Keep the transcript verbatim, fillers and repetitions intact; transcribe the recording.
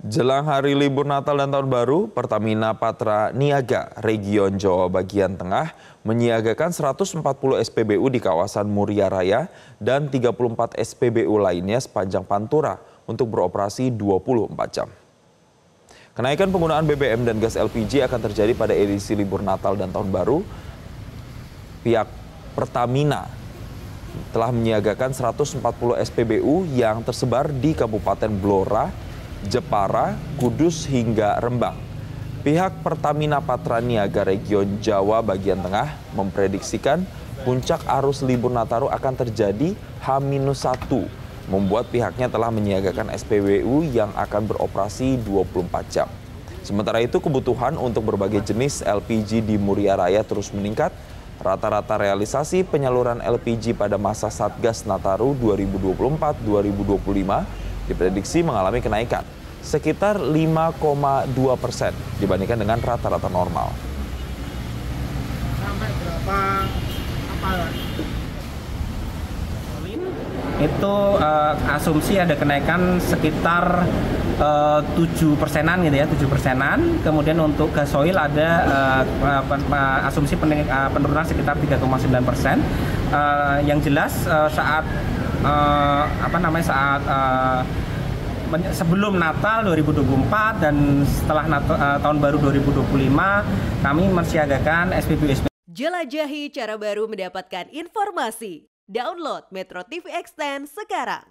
Jelang hari libur Natal dan Tahun Baru, Pertamina Patra Niaga Region Jawa Bagian Tengah menyiagakan seratus empat puluh S P B U di kawasan Muria Raya dan tiga puluh empat S P B U lainnya sepanjang Pantura untuk beroperasi dua puluh empat jam. Kenaikan penggunaan B B M dan gas L P G akan terjadi pada edisi libur Natal dan Tahun Baru. Pihak Pertamina telah menyiagakan seratus empat puluh S P B U yang tersebar di Kabupaten Blora, Jepara, Kudus hingga Rembang. Pihak Pertamina Patra Niaga Region Jawa Bagian Tengah memprediksikan puncak arus libur Nataru akan terjadi H minus satu, membuat pihaknya telah menyiagakan S P B U yang akan beroperasi dua puluh empat jam. Sementara itu kebutuhan untuk berbagai jenis L P G di Muria Raya terus meningkat. Rata-rata realisasi penyaluran L P G pada masa Satgas Nataru dua ribu dua puluh empat dua ribu dua puluh lima diprediksi mengalami kenaikan sekitar lima koma dua persen dibandingkan dengan rata-rata normal. Sampai berapa kapal? Itu uh, asumsi ada kenaikan sekitar uh, tujuh persenan gitu ya, tujuh persenan. Kemudian untuk gasoil ada uh, uh, asumsi penurunan sekitar tiga koma sembilan persen. Uh, yang jelas uh, saat uh, apa namanya saat uh, sebelum Natal dua ribu dua puluh empat dan setelah Natal, uh, tahun baru dua ribu dua puluh lima kami mensiagakan S P B U. Jelajahi cara baru mendapatkan informasi. Download Metro T V Extend sekarang.